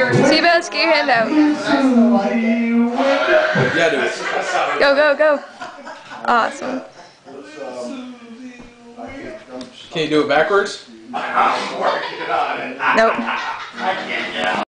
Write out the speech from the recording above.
Seatbelts, get your hand out. Yeah, do it. Go, go, go. Awesome. Can you do it backwards? Nope.